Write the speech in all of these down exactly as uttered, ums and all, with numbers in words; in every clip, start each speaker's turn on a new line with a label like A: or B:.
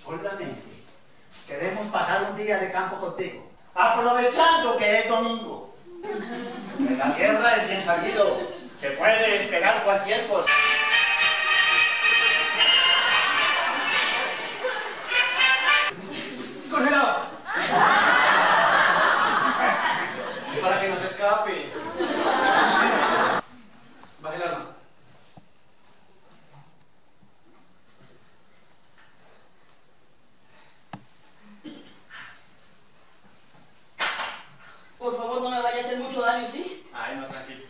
A: Solamente queremos pasar un día de campo contigo, aprovechando que es domingo. En la tierra es bien sabido que puede esperar cualquier cosa.
B: ¡Congelado! Para que no se escape. Baje el arma.
C: Por favor, no me vaya a hacer mucho daño, ¿sí?
B: Ay, no, tranquilo.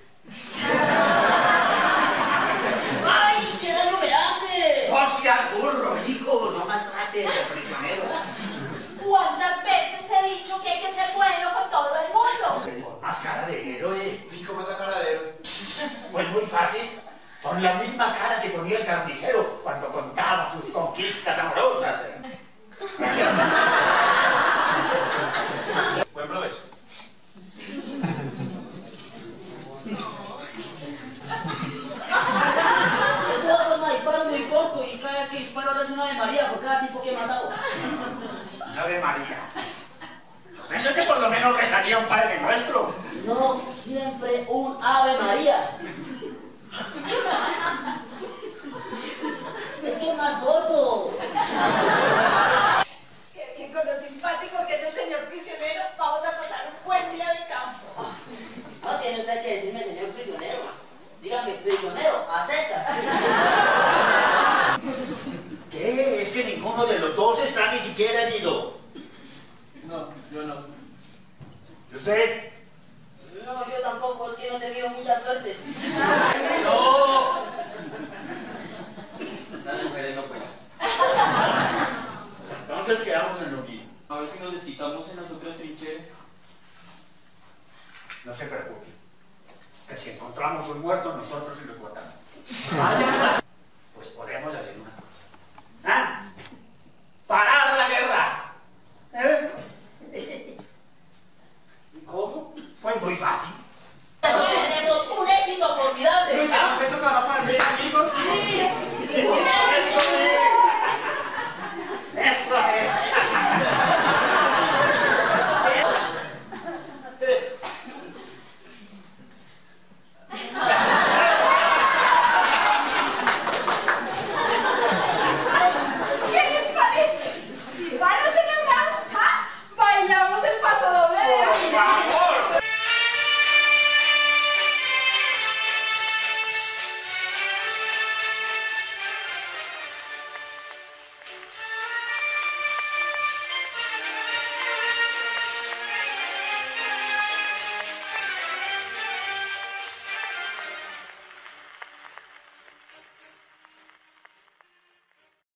C: ¡Ay, qué daño me hace!
A: ¡No seas burro, hijo! No maltrates al prisionero.
D: ¿Cuántas veces te he dicho que hay que ser bueno con todo el mundo?
A: Pon más cara de héroe.
B: ¿Y cómo es la cara de héroe?
A: Pues muy fácil. Con la misma cara que ponía el carnicero cuando contaba sus conquistas amorosas.
B: Buen provecho.
C: De todas formas, disparo muy poco y cada vez que disparo ahora es una de María por cada tipo que he matado.
A: Ave María. Pensé que por lo menos rezaría un Padre Nuestro.
C: No, siempre un Ave María. Es que es más corto.
D: Qué bien, con lo simpático que es el señor prisionero, vamos a pasar un buen día de campo.
C: No tiene usted que decirme señor prisionero. Dígame, prisionero, a secas.
A: ¿Qué? Es que ninguno de los dos está ni siquiera herido.
B: No, yo no.
A: ¿Y usted?
C: No, yo tampoco, es que no he tenido mucha suerte.
A: ¡No!
B: Las mujeres no cuentan.
A: Entonces quedamos en lo mismo.
B: A ver si nos desquitamos en las otras trincheras.
A: No se preocupe. Que si encontramos un muerto, nosotros sí lo guardamos. Vayan a